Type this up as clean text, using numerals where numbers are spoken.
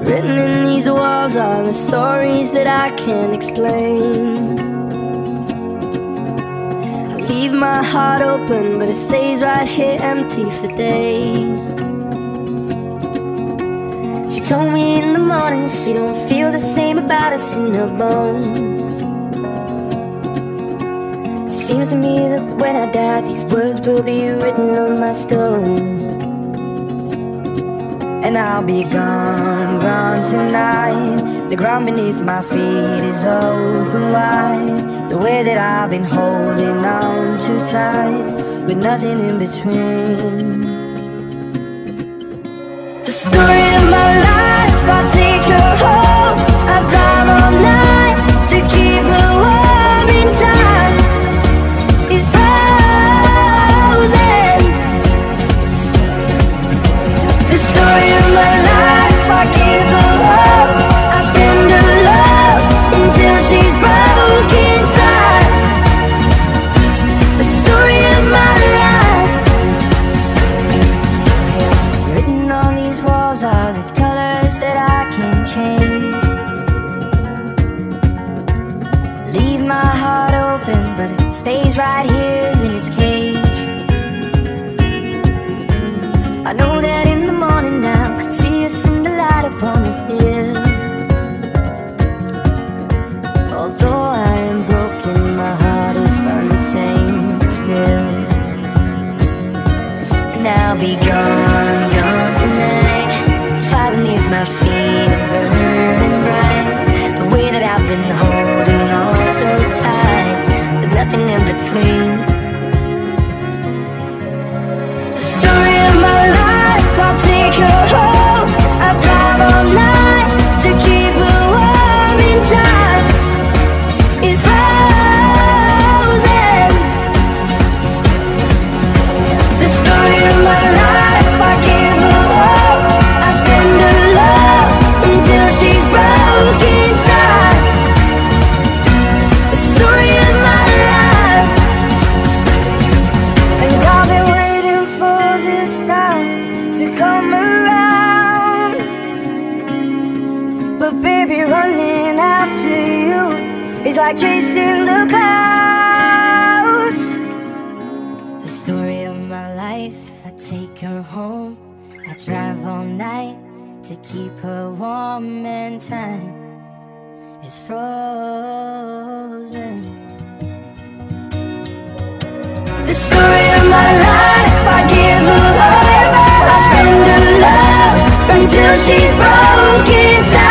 Written in these walls are the stories that I can't explain. I leave my heart open, but it stays right here empty for days. She told me in the morning she don't feel the same about us in her bones. Seems to me that when I die, these words will be written on my stone. And I'll be gone, gone tonight. The ground beneath my feet is open wide. The way that I've been holding on too tight, with nothing in between. The story of my life, I'll take her home. I'll drive all night to keep her warm in time. It's frozen. The story of my life, I give her hope. I spend her love until she's broke inside. The story of my life. Written on these walls are the colors that I can't change. Leave my heart open, but it stays right here in its cage. I know that in the morning now, see us in the light upon the hill. Although I am broken, my heart is untamed still. And I'll be gone, gone tonight. Fire beneath my feet is burning bright. The way that I've been holding on so tight, with nothing in between. The story of my life, I'll take her home. I'll drive all night to keep her warm in time. It's frozen. The story of my life, I give her hope. I spend her love until she's broke inside. The story of my life. And I've been waiting for this time to come around. But baby, running after you is like chasing the clouds. The story of my life, I take her home. I drive all night to keep her warm and time is frozen. The story of my life, I give her love. I spend her love until she's broke inside.